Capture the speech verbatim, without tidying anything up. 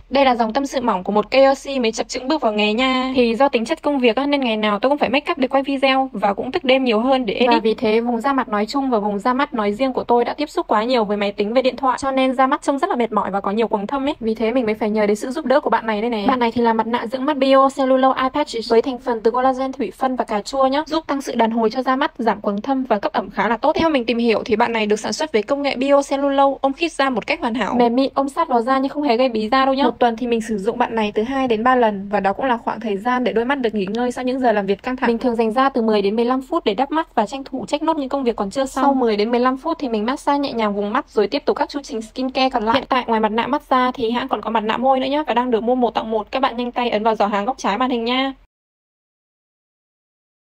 Đây là dòng tâm sự mỏng của một ca o xê mới chập chững bước vào nghề nha. Thì do tính chất công việc á, nên ngày nào tôi cũng phải make up để quay video và cũng thức đêm nhiều hơn để edit. Và vì thế vùng da mặt nói chung và vùng da mắt nói riêng của tôi đã tiếp xúc quá nhiều với máy tính và điện thoại, cho nên da mắt trông rất là mệt mỏi và có nhiều quầng thâm ấy. Vì thế mình mới phải nhờ đến sự giúp đỡ của bạn này đây này. Bạn này thì là mặt nạ dưỡng mắt Biocellulose Eye Patches với thành phần từ collagen, thủy phân và cà chua nhá, giúp tăng sự đàn hồi cho da mắt, giảm quầng thâm và cấp ẩm khá là tốt. Theo mình tìm hiểu thì bạn này được sản xuất với công nghệ Biocellulose, ôm khít da một cách hoàn hảo, mềm mịn, ôm sát vào da nhưng không hề gây bí da đâu nhá. Một tuần thì mình sử dụng bạn này từ hai đến ba lần và đó cũng là khoảng thời gian để đôi mắt được nghỉ ngơi sau những giờ làm việc căng thẳng. Mình thường dành ra từ mười đến mười lăm phút để đắp mắt và tranh thủ check nốt những công việc còn chưa xong. Sau mười đến mười lăm phút thì mình massage nhẹ nhàng vùng mắt rồi tiếp tục các chu trình skincare còn lại. Hiện tại ngoài mặt nạ mắt da thì hãng còn có mặt nạ môi nữa nhá, và đang được mua một tặng một. Các bạn nhanh tay ấn vào giỏ hàng góc trái màn hình nha.